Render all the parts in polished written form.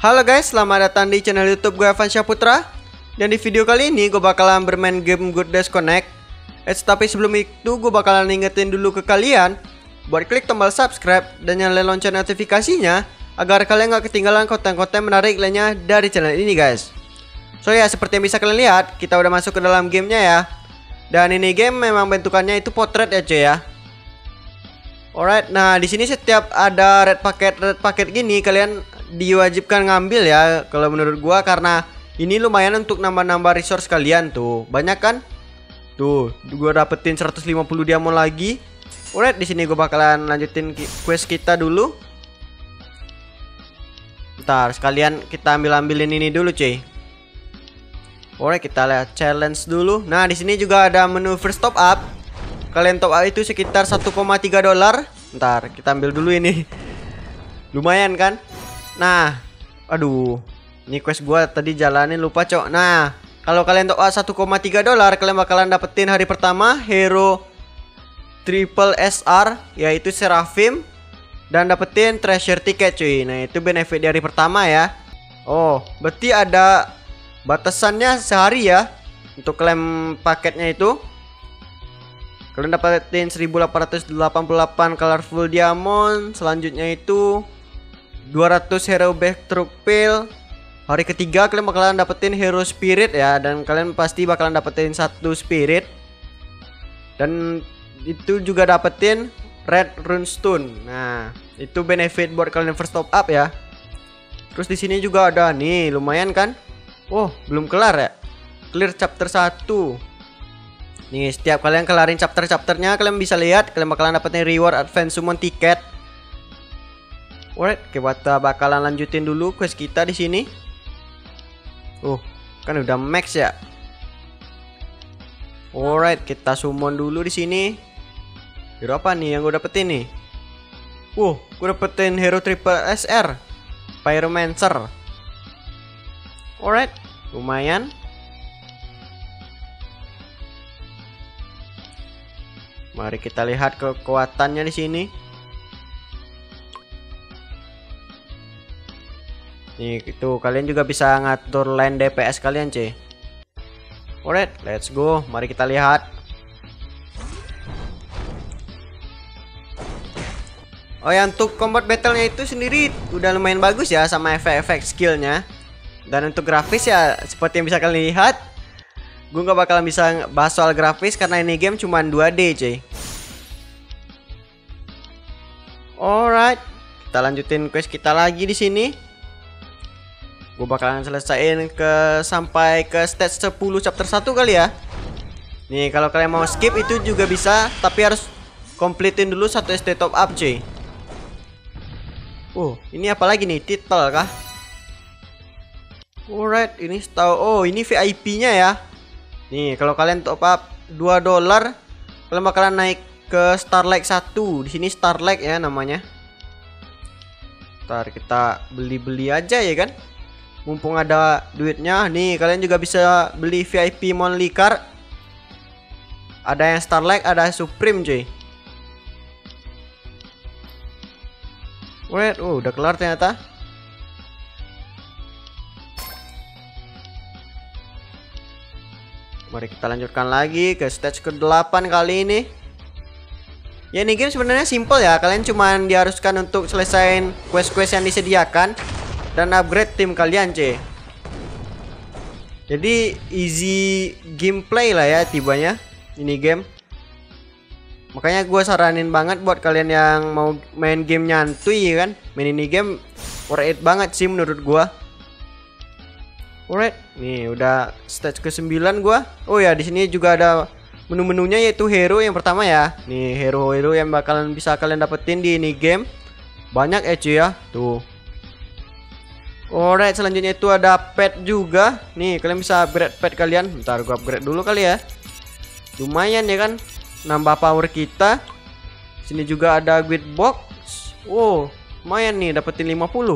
Halo guys, selamat datang di channel YouTube gue Evan Syahputra. Dan di video kali ini gue bakalan bermain game Good Days Connect. Tapi sebelum itu gue bakalan ingetin dulu ke kalian buat klik tombol subscribe dan nyalain lonceng notifikasinya agar kalian gak ketinggalan konten-konten menarik lainnya dari channel ini guys. So ya, seperti yang bisa kalian lihat, kita udah masuk ke dalam gamenya ya. Dan ini game memang bentukannya itu potret ya cuy ya. Alright, nah di sini setiap ada red paket gini kalian diwajibkan ngambil ya kalau menurut gua, karena ini lumayan untuk nambah-nambah resource kalian tuh. Banyak kan? Tuh, gua dapetin 150 diamond lagi. Alright, di sini gua bakalan lanjutin quest kita dulu. Ntar sekalian kita ambilin ini dulu, cuy. Alright, kita lihat challenge dulu. Nah, di sini juga ada menu first top up. Kalian top up itu sekitar 1,3 dolar. Ntar kita ambil dulu ini. Lumayan kan? Nah, aduh, ini quest gua tadi jalanin lupa cok. Nah, kalau kalian top up 1,3 dolar, kalian bakalan dapetin hari pertama hero triple SR, yaitu Seraphim, dan dapetin treasure ticket cuy. Nah, itu benefit di hari pertama ya. Oh, berarti ada batasannya sehari ya untuk klaim paketnya itu. Kalian dapetin 1888 colorful diamond. Selanjutnya itu 200 hero backtrack pil. Hari ketiga kalian bakalan dapetin hero spirit ya, dan kalian pasti bakalan dapetin satu spirit. Dan itu juga dapetin red runestone. Nah, itu benefit buat kalian first top up ya. Terus di sini juga ada nih, lumayan kan? Oh, belum kelar ya. Clear chapter 1. Nih, setiap kalian kelarin chapter-chapternya, kalian bisa lihat kalian bakalan dapetin reward advance summon ticket. Alright, kita bakalan lanjutin dulu quest kita di sini. Kan udah max ya. Alright, kita summon dulu di sini. Hero apa nih yang gue dapetin nih? Gue dapetin hero triple SR, Pyromancer. Alright, lumayan. Mari kita lihat kekuatannya di sini. Nih, itu kalian juga bisa ngatur line DPS kalian, cuy. Alright, let's go. Mari kita lihat. Oh ya, untuk combat battle-nya itu sendiri udah lumayan bagus ya, sama efek-efek skillnya. Dan untuk grafis ya, seperti yang bisa kalian lihat, gue gak bakalan bisa bahas soal grafis karena ini game cuma 2D, cuy. Alright, kita lanjutin quest kita lagi di sini. Gue bakalan selesaiin sampai ke stage 10 chapter 1 kali ya. Nih, kalau kalian mau skip itu juga bisa, tapi harus completein dulu satu ST top up, cuy. Ini apa lagi nih? Title kah? Alright, ini tahu. Ini VIP-nya ya. Nih, kalau kalian top up 2 dolar, kalian bakalan naik ke Starlight 1. Di sini Starlight ya namanya. Ntar kita beli-beli aja ya kan. Mumpung ada duitnya. Nih, kalian juga bisa beli VIP monthly card. Ada yang Starlight, ada Supreme, cuy. Wait, udah kelar ternyata. Mari kita lanjutkan lagi ke stage ke-8 kali ini. Ya, ini game sebenarnya simple ya. Kalian cuman diharuskan untuk selesaiin quest-quest yang disediakan dan upgrade tim kalian, cuy. Jadi easy gameplay lah ya tibanya ini game. Makanya gue saranin banget buat kalian yang mau main game nyantui kan, main ini game worth it banget sih menurut gue. Alright, nih udah stage ke-9 gue. Oh ya, di sini juga ada menu-menunya, yaitu hero yang pertama ya. Nih, hero-hero yang bakalan bisa kalian dapetin di ini game. Banyak ya cuy ya, tuh. Alright, selanjutnya itu ada pet juga. Nih, kalian bisa upgrade pet kalian. Bentar, gue upgrade dulu kali ya. Lumayan ya kan, nambah power kita. Sini juga ada guild box. Lumayan nih, dapetin 50.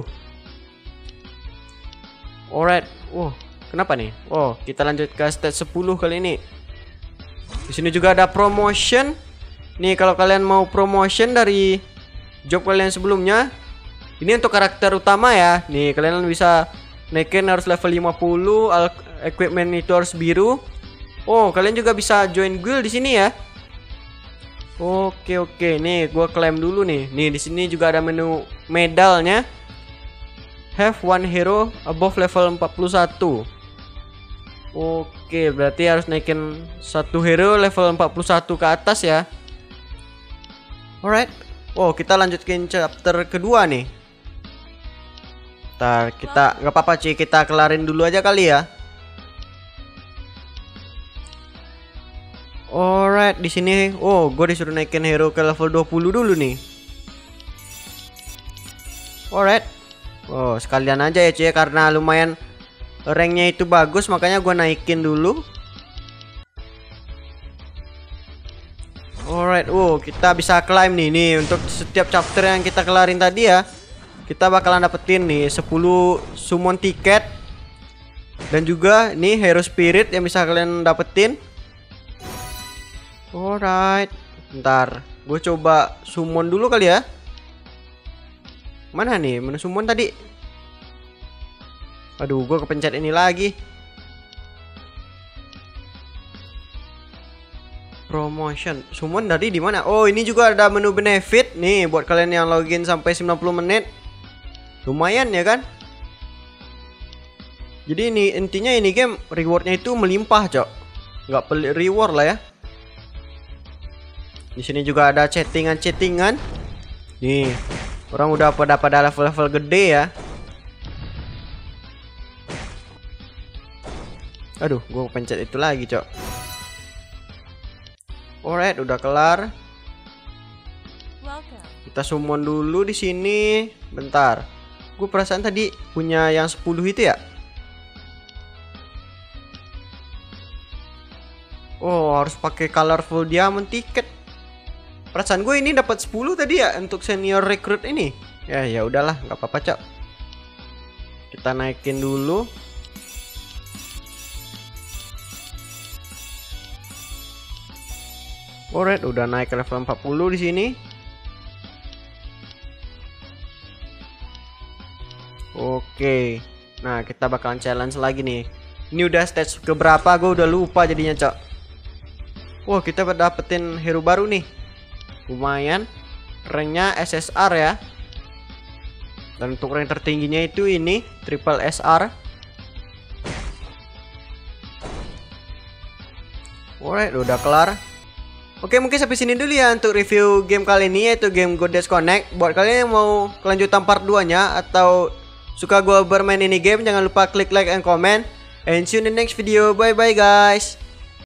Alright, kenapa nih? Kita lanjut ke stage 10 kali ini. Di sini juga ada promotion. Nih, kalau kalian mau promotion dari job kalian sebelumnya, Ini untuk karakter utama ya. Nih kalian bisa naikin harus level 50, equipment itu harus biru. Oh, kalian juga bisa join guild di sini ya. Oke, nih gua klaim dulu nih. Nih di sini juga ada menu medalnya. Have one hero above level 41. Oke, berarti harus naikin satu hero level 41 ke atas ya. Alright. Oh, kita lanjutkan chapter kedua nih. Ntar kita nggak apa-apa cuy, kita kelarin dulu aja kali ya. Alright, di sini gue disuruh naikin hero ke level 20 dulu nih. Alright. Oh, sekalian aja ya cuy, karena lumayan ranknya itu bagus, makanya gue naikin dulu. Alright, kita bisa claim nih untuk setiap chapter yang kita kelarin tadi ya. Kita bakalan dapetin nih 10 summon tiket. Dan juga nih hero spirit yang bisa kalian dapetin. Alright, ntar gue coba summon dulu kali ya. Mana nih menu summon tadi? Aduh, gue kepencet ini lagi. Promotion. Summon dari di mana? Oh, ini juga ada menu benefit nih buat kalian yang login sampai 90 menit. Lumayan ya kan? Jadi ini intinya ini game rewardnya itu melimpah, Cok. Nggak pelit reward lah ya. Di sini juga ada chattingan. Nih, orang udah pada level-level gede ya. Aduh, gue pencet itu lagi, Cok. Alright, udah kelar. Kita summon dulu di sini. Bentar. Gue perasaan tadi punya yang 10 itu ya. Oh, harus pakai colorful diamond ticket. Perasaan gue ini dapat 10 tadi ya untuk senior recruit ini. Ya udahlah, nggak apa-apa, Cok. Kita naikin dulu. Alright, udah naik ke level 40 di sini. Oke. Nah, kita bakalan challenge lagi nih. Ini udah stage keberapa? Gue udah lupa jadinya, Cok. Wah, kita dapetin hero baru nih. Lumayan. Ranknya SSR ya. Dan untuk rank tertingginya itu ini triple SR. Alright, udah kelar. Oke, mungkin sampai sini dulu ya untuk review game kali ini, yaitu game Goddess Connect. Buat kalian yang mau kelanjutan part 2-nya atau suka gue bermain ini game, jangan lupa klik like and comment. And see you in the next video. Bye bye guys.